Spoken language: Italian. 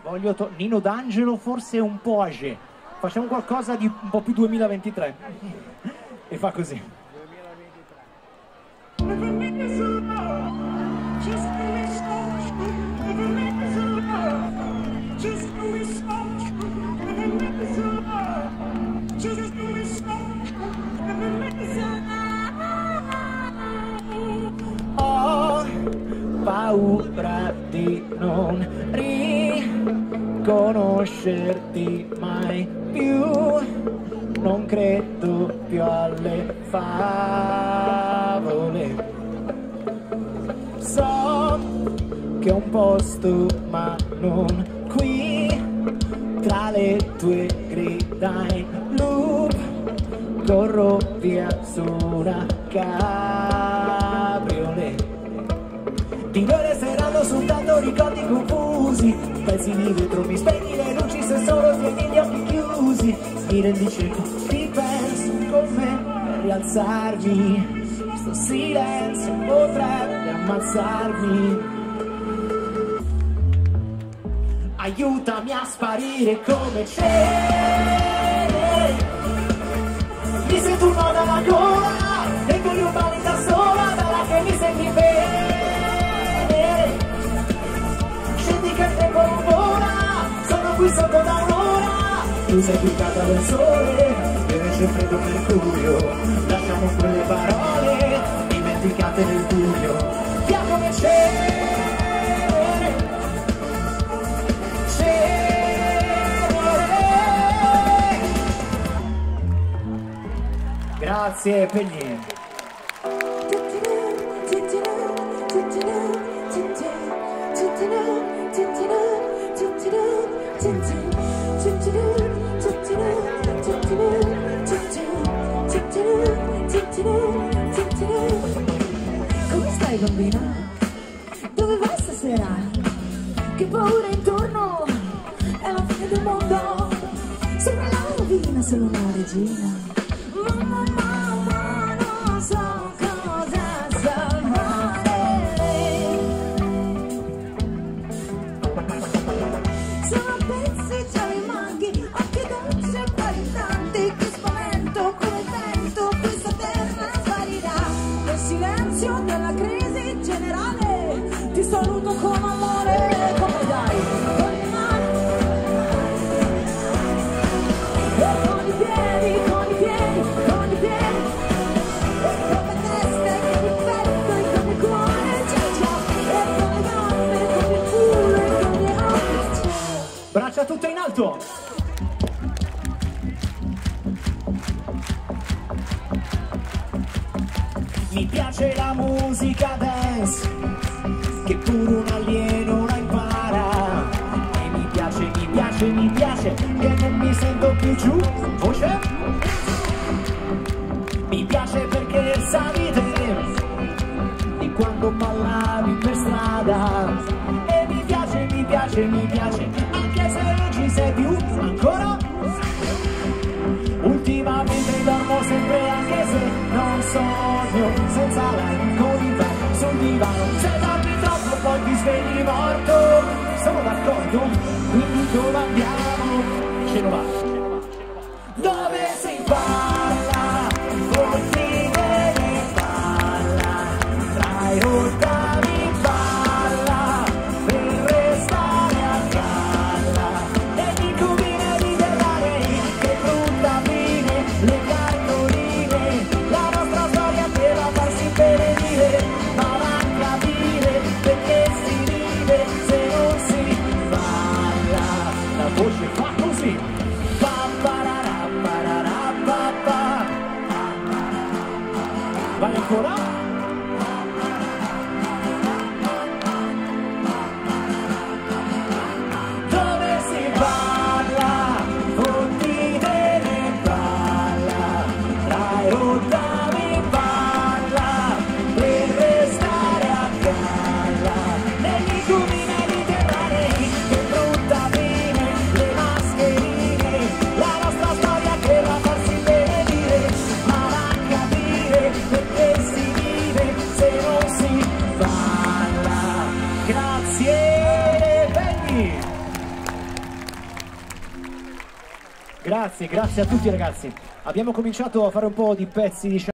Voglio Nino D'Angelo forse un po' âgé. Facciamo qualcosa di un po' più 2023. E fa così. Ho paura di non riconoscerti mai più, non credo più alle favole. So che è un posto ma non qui, tra le tue grida in loop, corro via su una cabriolet. Di noi resteranno soltanto ricordi confusi, pezzi di vetro, mi spegni le luci se solo tieni gli occhi chiusi. Mi rendi cieco, ti penso con me per rialzarmi, sto silenzio potrebbe ammazzarmi. Aiutami a sparire come c'è, mi sento un nodo alla gola e con gli umani da sola, dalla che mi senti bene. Scendi che il tempo non vola, sono qui sotto da un'ora, tu sei piccata del sole, io invece freddo mercurio. Lasciamo quelle parole dimenticate nel buio, via come c'è. Grazie per niente. Come stai bambina? Dove vai stasera? Che paura intorno, è la fine del mondo. Sembra la rovina, sono una regina. Mamma, mamma, non so cosa salvare. Sono pezzi già mi manchi, occhi dolci e palpitanti, che spavento come il vento, questa terra sparirà. Nel silenzio della crisi generale, ti saluto con amore, come dai? Con le mani e con i piedi, con i piedi, con i piedi, e con le teste, con il petto, e con il cuore, ciao ciao, e con le gambe, con il culo, e con le occhi, ciao. Braccia tutte in alto. Mi piace la musica dance, che pure un alieno la impara. E mi piace, mi piace, mi piace, che non mi sento più giù. Voce? Mi piace perché sa di te, di quando ballavi per strada. E mi piace, mi piace, mi piace, anche se non ci sei più ancora. Ultimamente dormo sempre anche se non sogno, senza like con i vai sul divano. Se dormi troppo poi ti svegli morto, sono d'accordo, quindi dove andiamo? Ce lo va. Dove si parla, fortine di palla, tra i rottami palla, per restare a galla, e mi conviene di guardare che brutta fine, le cartoline, la nostra storia per la farsi benedire, ma va a capire perché si ride se non si balla. La voce fa così. Grazie a tutti ragazzi. Abbiamo cominciato a fare un po' di pezzi, diciamo.